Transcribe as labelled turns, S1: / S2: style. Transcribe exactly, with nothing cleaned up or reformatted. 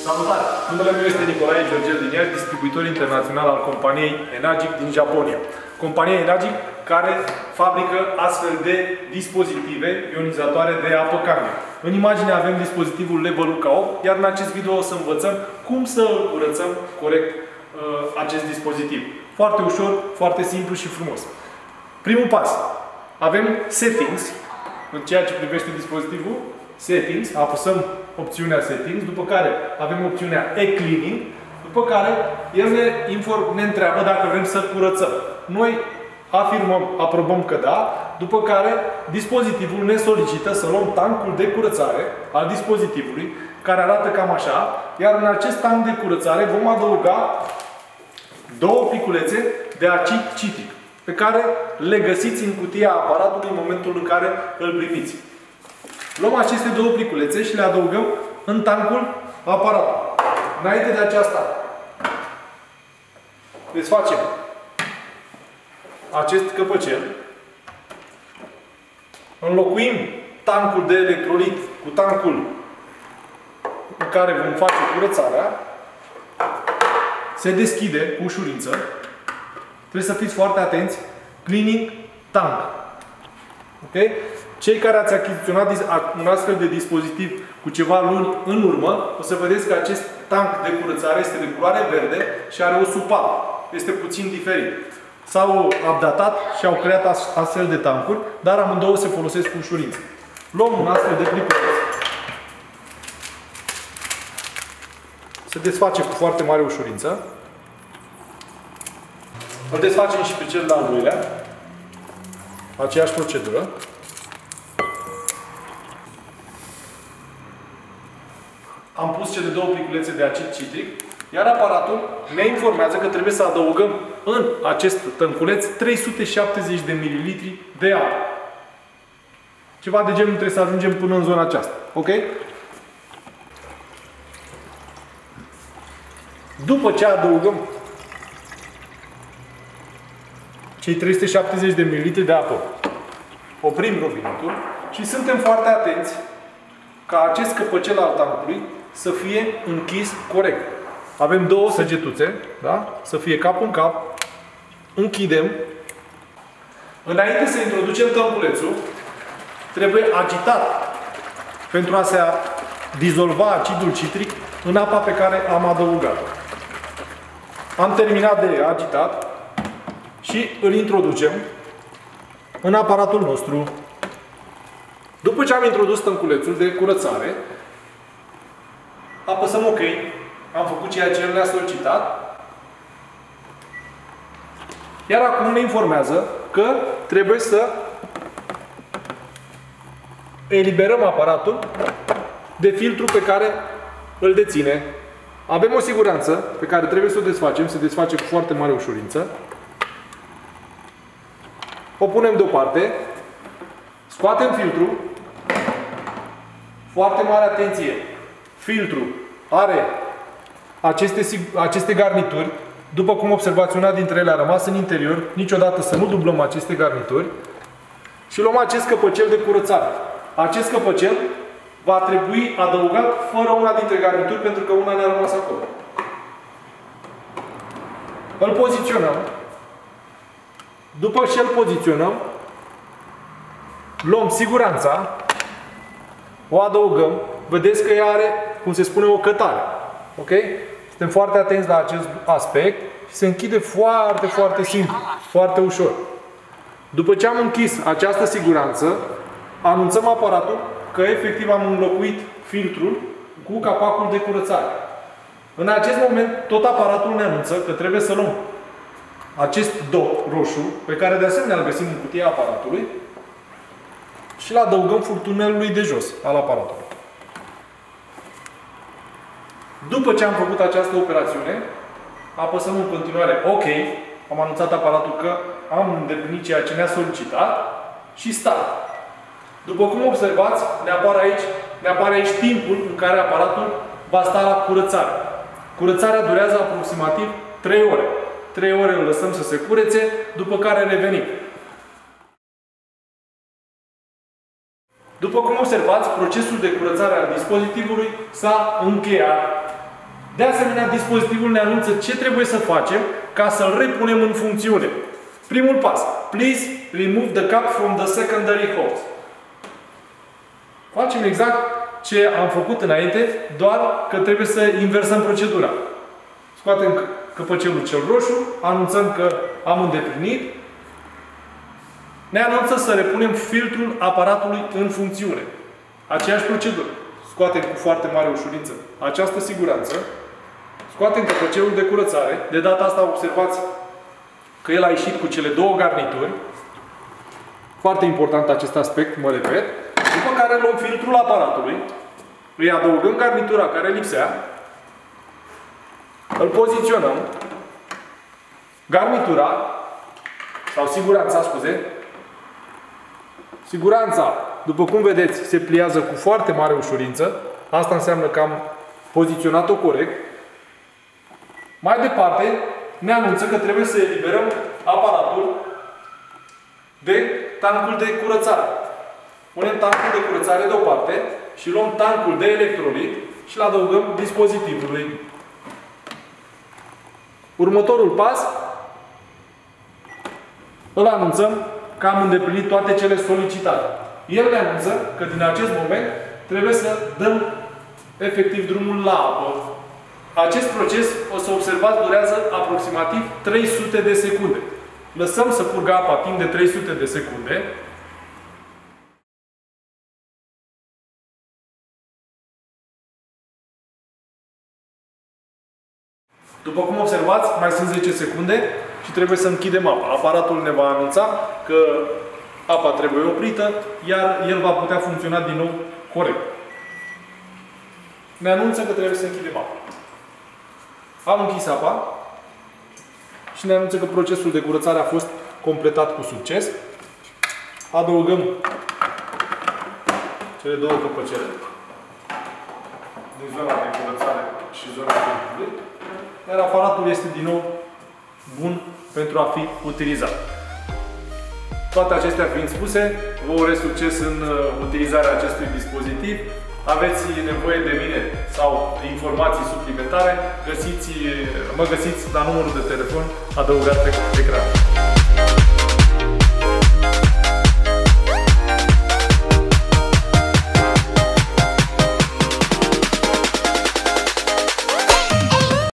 S1: Salutare! Numele meu este Nicolae Georgel din Iași, distribuitor internațional al companiei Enagic din Japonia. Compania Enagic care fabrică astfel de dispozitive ionizatoare de apă caldă. În imagine avem dispozitivul Leveluca opt, iar în acest video o să învățăm cum să îl curățăm corect uh, acest dispozitiv. Foarte ușor, foarte simplu și frumos. Primul pas. Avem Settings, în ceea ce privește dispozitivul. Settings, apăsăm opțiunea Settings, după care avem opțiunea E-Cleaning, după care el ne, inform, ne întreabă dacă vrem să curățăm. Noi afirmăm, aprobăm că da, după care dispozitivul ne solicită să luăm tancul de curățare al dispozitivului, care arată cam așa, iar în acest tank de curățare vom adăuga două pliculețe de acid citric, pe care le găsiți în cutia aparatului în momentul în care îl primiți. Luăm aceste două pliculețe și le adăugăm în tancul aparatului. Înainte de aceasta, desfacem acest căpăcel, înlocuim tancul de electrolit cu tancul în care vom face curățarea, se deschide cu ușurință. Trebuie să fiți foarte atenți. Cleaning tank. Ok? Cei care ați achiziționat un astfel de dispozitiv cu ceva luni în urmă, o să vedeți că acest tank de curățare este de culoare verde și are o supapă. Este puțin diferit. S-au updatat și au creat astfel de tancuri, dar amândouă se folosesc cu ușurință. Luăm un astfel de pliculeț. Se desface cu foarte mare ușurință. Îl desfacem și pe cel de-al doilea. Aceeași procedură. Am pus cele două pliculețe de acid citric, iar aparatul ne informează că trebuie să adăugăm în acest tănculeț trei sute șaptezeci de mililitri de apă. Ceva de genul trebuie să ajungem până în zona aceasta. Ok? După ce adăugăm cei trei sute șaptezeci de mililitri de apă, oprim robinetul și suntem foarte atenți ca acest căpăcel al tancului să fie închis corect. Avem două săgetuțe, da? Să fie cap în cap. Închidem. Înainte să introducem tănculețul, trebuie agitat pentru a se dizolva acidul citric în apa pe care am adăugat-o. Am terminat de agitat și îl introducem în aparatul nostru. După ce am introdus tănculețul de curățare, apăsăm OK. Am făcut ceea ce el ne-a solicitat. Iar acum ne informează că trebuie să eliberăm aparatul de filtru pe care îl deține. Avem o siguranță pe care trebuie să o desfacem. Se desface cu foarte mare ușurință. O punem deoparte. Scoatem filtrul. Foarte mare atenție! Filtrul are aceste, aceste garnituri. După cum observați, una dintre ele a rămas în interior. Niciodată să nu dublăm aceste garnituri. Și luăm acest căpăcel de curățare. Acest căpăcel va trebui adăugat fără una dintre garnituri, pentru că una ne-a rămas acolo. Îl poziționăm. După ce îl poziționăm, luăm siguranța, o adăugăm. Vedeți că ea are, cum se spune, o cătare. Ok? Suntem foarte atenți la acest aspect și se închide foarte, foarte simplu, foarte ușor. După ce am închis această siguranță, anunțăm aparatul că efectiv am înlocuit filtrul cu capacul de curățare. În acest moment, tot aparatul ne anunță că trebuie să luăm acest dot roșu, pe care de asemenea îl găsim în cutia aparatului, și îl adăugăm furtunelului de jos al aparatului. După ce am făcut această operațiune, apăsăm în continuare OK. Am anunțat aparatul că am îndeplinit ceea ce ne-a solicitat și start. După cum observați, ne apare aici, ne apare aici timpul în care aparatul va sta la curățare. Curățarea durează aproximativ trei ore. trei ore îl lăsăm să se curețe, după care revenim. După cum observați, procesul de curățare al dispozitivului s-a încheiat. De asemenea, dispozitivul ne anunță ce trebuie să facem ca să-l repunem în funcțiune. Primul pas. Please remove the cap from the secondary hose. Facem exact ce am făcut înainte, doar că trebuie să inversăm procedura. Scoatem căpăcelul cel roșu, anunțăm că am îndeplinit. Ne anunță să repunem filtrul aparatului în funcțiune. Aceeași procedură. Scoatem cu foarte mare ușurință această siguranță. Scoatem căpăcelul de curățare. De data asta observați că el a ieșit cu cele două garnituri. Foarte important acest aspect, mă repet. După care luăm filtrul aparatului, îi adăugăm garnitura care lipsea, îl poziționăm, garnitura, sau siguranța, scuze, siguranța, după cum vedeți, se pliază cu foarte mare ușurință. Asta înseamnă că am poziționat-o corect. Mai departe, ne anunță că trebuie să eliberăm aparatul de tancul de curățare. Punem tancul de curățare deoparte și luăm tancul de electrolit și îl adăugăm dispozitivului. Următorul pas, îl anunțăm că am îndeplinit toate cele solicitate. El ne anunță că din acest moment trebuie să dăm efectiv drumul la apă. Acest proces, o să observați, durează aproximativ trei sute de secunde. Lăsăm să curgă apa timp de trei sute de secunde. După cum observați, mai sunt zece secunde și trebuie să închidem apa. Aparatul ne va anunța că apa trebuie oprită, iar el va putea funcționa din nou corect. Ne anunță că trebuie să închidem apa. Am închis apa și ne anunță că procesul de curățare a fost completat cu succes. Adăugăm cele două căpăcele din zona de curățare și zona filtrului, iar aparatul este din nou bun pentru a fi utilizat. Toate acestea fiind spuse, vă urez succes în utilizarea acestui dispozitiv. Aveți nevoie de mine sau informații suplimentare, găsiți, mă găsiți la numărul de telefon adăugat pe ecran.